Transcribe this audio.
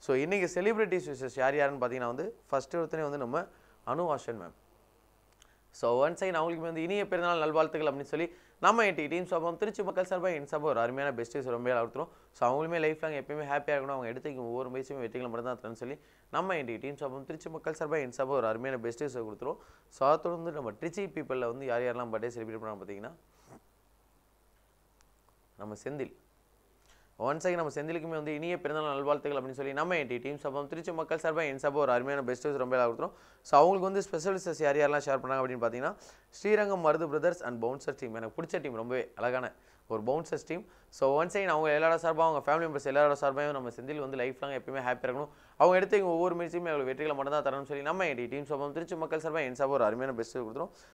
So இன்றைக்கி celebrities wishes யார் யாருன்னு பார்த்தீங்கன்னா வந்து ஃபஸ்ட்டு ஒருத்தனே வந்து நம்ம அனு ஆஷன் மேம். ஸோ ஒன் சைன் அவங்களுக்கு வந்து இனிய பிறந்தநாள் நல்வாழ்த்துக்கள் அப்படின்னு சொல்லி நம்ம டீம் சார்பாக திருச்சி மக்கள் சார்பாக என் சார்பாக ஒரு அருமையான பெஸ்ட் ரொம்ப கொடுத்துரும். ஸோ அவங்களுமே லைஃப் லாங் எப்பயுமே ஹாப்பியாக இருக்கணும், அவங்க எடுத்து ஒவ்வொரு முயற்சியுமே வெற்றிகளை மட்டும் தான் தரேன்னு சொல்லி நம்ம டீம் சார்பாக திருச்சி மக்கள் சார்பாக என் சார்பாக ஒரு அருமையான பெஸ்ட் கொடுத்துரும். ஸோ அதை தொடர்ந்து நம்ம திருச்சி பீப்பிளில் வந்து யார் யாரெல்லாம் பர்த்டே செலிப்ரேட் பண்ணாங்க பார்த்தீங்கன்னா நம்ம செந்தில். ஒன் சைடு நம்ம செந்திலுக்குமே வந்து இனிய பிறந்தநாள் நல்வாழ்த்துக்கள் அப்படின்னு சொல்லி நம்ம டீம் சார்பாக திருச்சி மக்கள் சார்பாக என் சார்பாக ஒரு அருமையான பெஸ்ட் ரொம்ப கொடுத்துரும். ஸோ அவங்களுக்கு வந்து ஸ்பெஷலிஸ்டஸ் யார் யாரெல்லாம் ஷேர் பண்ணாங்க அப்படின்னு பார்த்தீங்கன்னா Srirangam Marudhu brothers and bouncer team. எனக்கு பிடிச்ச டீம், ரொம்பவே அழகான ஒரு bouncers team. So one side அவங்க எல்லாரோட சார்பாக அவங்க ஃபேமிலி மெம்பர்ஸ் எல்லாரோட சார்பாகவும் நம்ம செந்தில் வந்து லைஃப் லாங் எப்பயுமே ஹாப்பியாக இருக்கணும், அவங்க எடுத்து ஒவ்வொரு முயற்சியுமே அவங்களுக்கு வெற்றிகளை மட்டும் தான் தரணும்னு சொல்லி நம்ம டீம் சார்பாக திருச்சி மக்கள் சார்பாக என் சார்பாக ஒரு அருமையான பெஸ்ட் கொடுத்துரும்.